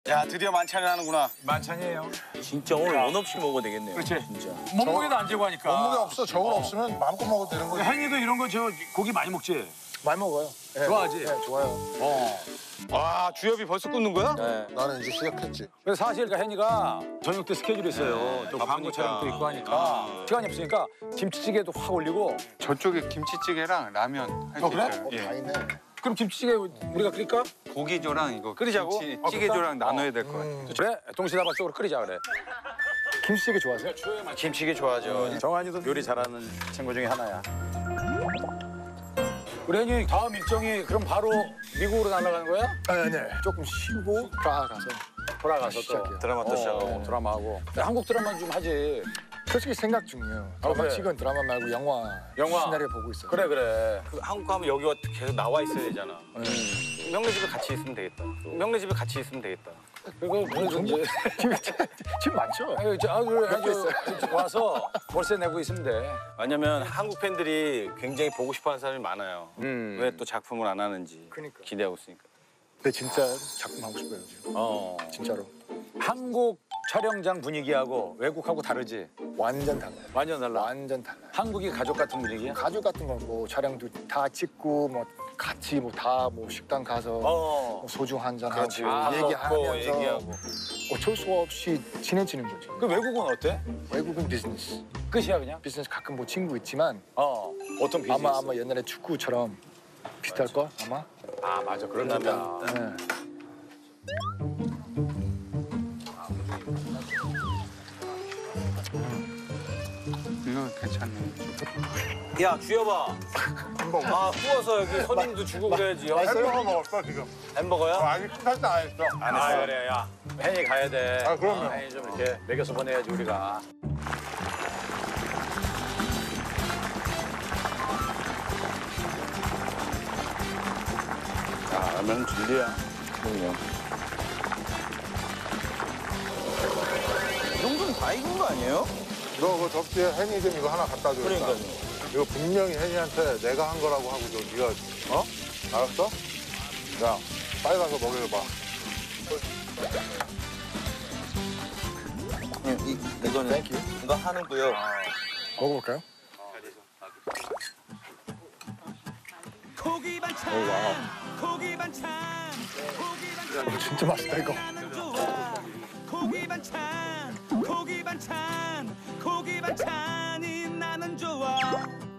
야, 드디어 만찬을 하는구나. 만찬이에요. 진짜 오늘 원 없이 먹어도 되겠네요. 그렇지. 진짜. 몸무게도 안 재고 하니까. 몸무게 없어. 저울 없으면 마음껏 먹어도 되는 거지. hen이도 이런 거 저 고기 많이 먹지? 많이 먹어요. 네. 좋아하지? 네, 좋아요. 와, 주엽이 벌써 굽는 거야? 네. 나는 이제 시작했지. 그래서 사실 hen이가 저녁 때 스케줄이 있어요. 또 광고 촬영도 있고 하니까 시간이 없으니까 김치찌개도 확 올리고. 저쪽에 김치찌개랑 라면 할 수 그래? 있어요. 예. 다 있네. 그럼 김치찌개 우리가 끓일까? 고기조랑 이거 끓이자고? 김치찌개조랑 나눠야 될 것 같아요. 그래? 동시다발적으로 끓이자 그래. 김치찌개 좋아하세요? 김치찌개 좋아하죠. 정한이도 요리 잘하는 친구 중에 하나야. 우리 hen이 다음 일정이 그럼 바로 미국으로 날아가는 거야? 네. 조금 쉬고 가서 돌아가서 또 시작해요. 드라마 또 시작하고. 드라마하고. 한국 드라마 좀 하지. 솔직히 생각 중이에요. 드라마 그래. 지금 드라마 말고 영화 시나리오 보고 있어요. 그래. 그 한국 가면 여기 계속 나와 있어야 되잖아. 형네 집에 같이 있으면 되겠다. 형네 집에 같이 있으면 되겠다. 그거 뭐든지. 지금 많죠? 와서 월세 내고 있으면 돼. 왜냐면 한국 팬들이 굉장히 보고 싶어하는 사람이 많아요. 왜 또 작품을 안 하는지 그러니까. 기대하고 있으니까. 근데 진짜 작품 하고 싶어요 지금. 진짜로. 한국 촬영장 분위기하고 외국하고 다르지? 완전 달라요. 완전 달라. 완전 달라요. 한국이 가족 같은 분위기야? 가족 같은 거 뭐 촬영도 다 찍고 뭐 같이 뭐 다 뭐 식당 가서 뭐 소주 한잔 하고 그렇지. 밥 얘기하면서 먹고 얘기하고. 어쩔 수 없이 친해지는 거지. 그 외국은 어때? 외국은 비즈니스. 끝이야 그냥? 비즈니스 가끔 뭐 친구 있지만 어떤 비즈니스? 아마 옛날에 축구처럼 비슷할 걸 아마. 아 맞아 그런다면. 네. 이거 괜찮네. 야, 주엽아. 구워서 여기 손님도 주고 그래야지. 햄버거 먹었어 지금. 햄버거요? 아직 식사도 안 했어. 안 했어. 그래 야 hen이 가야 돼. 그럼요. hen이 좀 이렇게 먹여서 보내야지 우리가. 야, 라면 진리야. 이 정도는 다 익은 거 아니에요? 너 그 접시에 혜니 좀 이거 하나 갖다 줘. 그러니까요. 이거 분명히 혜니한테 내가 한 거라고 하고 너 네가 알았어? 야 빨리 가서 먹여봐. 이거는 땡큐. 이거 한우고요. 먹어볼까요? 고기 반찬, 고기 반찬, 고기 반찬. 진짜 맛있다 이거. 나는 좋아. 고기 반찬, 고기 반찬, 고기 반찬이 나는 좋아.